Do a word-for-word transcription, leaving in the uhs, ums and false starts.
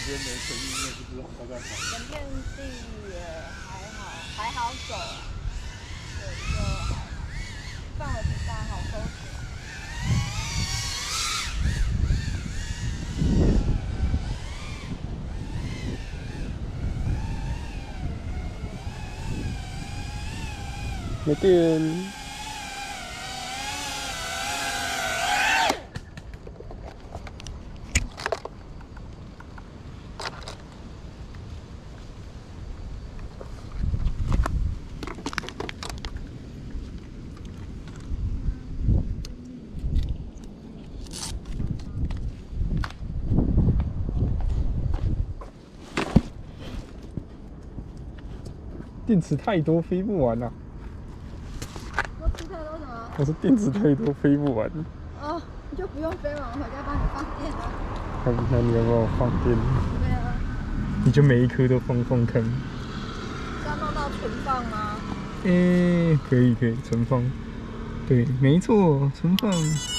边没水运也不知道大概好。 整片地也还好，还好走，对，就还好，范围不大，好搜索。 没电。电池太多，飞不完啊！ 说吃太多什么？ 我说电池太多，飞不完。 哦，你就不用飞嘛，我回家帮你放电了。 那那你要帮我放电？ 对啊。 你就每一颗都放放看。 是要弄到存放吗？ 诶、欸，可以可以存放。对，没错，存放。